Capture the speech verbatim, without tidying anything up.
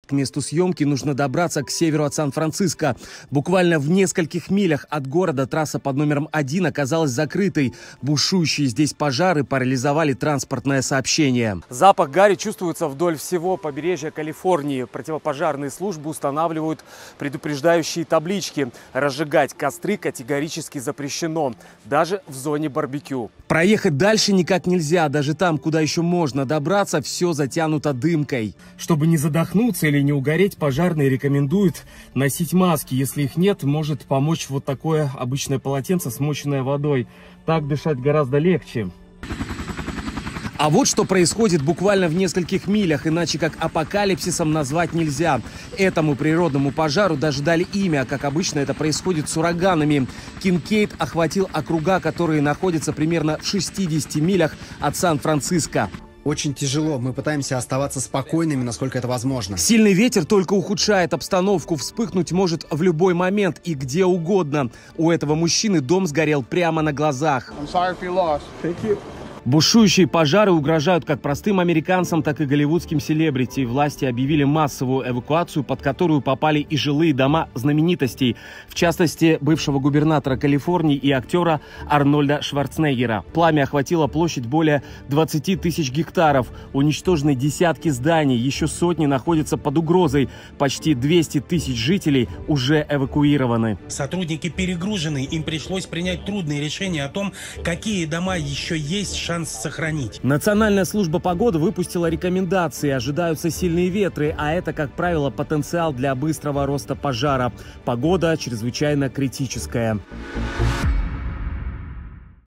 К месту съемки нужно добраться к северу от Сан-Франциско. Буквально в нескольких милях от города трасса под номером один оказалась закрытой. Бушующие здесь пожары парализовали транспортное сообщение. Запах гари чувствуется вдоль всего побережья Калифорнии. Противопожарные службы устанавливают предупреждающие таблички. Разжигать костры категорически запрещено, даже в зоне барбекю. Проехать дальше никак нельзя. Даже там, куда еще можно добраться, все затянуто дымкой. Чтобы не задохнуться или не угореть, пожарные рекомендуют носить маски. Если их нет, может помочь вот такое обычное полотенце, смоченное водой. Так дышать гораздо легче. А вот что происходит буквально в нескольких милях, иначе как апокалипсисом назвать нельзя. Этому природному пожару даже дали имя, как обычно это происходит с ураганами. Кинкейд охватил округа, которые находятся примерно в шестидесяти милях от Сан-Франциско. Очень тяжело. Мы пытаемся оставаться спокойными, насколько это возможно. Сильный ветер только ухудшает обстановку. Вспыхнуть может в любой момент и где угодно. У этого мужчины дом сгорел прямо на глазах. Бушующие пожары угрожают как простым американцам, так и голливудским селебрити. Власти объявили массовую эвакуацию, под которую попали и жилые дома знаменитостей. В частности, бывшего губернатора Калифорнии и актера Арнольда Шварценеггера. Пламя охватило площадь более двадцати тысяч гектаров. Уничтожены десятки зданий, еще сотни находятся под угрозой. Почти двести тысяч жителей уже эвакуированы. Сотрудники перегружены, им пришлось принять трудные решения о том, какие дома еще есть шанс сохранить. Национальная служба погоды выпустила рекомендации. Ожидаются сильные ветры, а это, как правило, потенциал для быстрого роста пожара. Погода чрезвычайно критическая.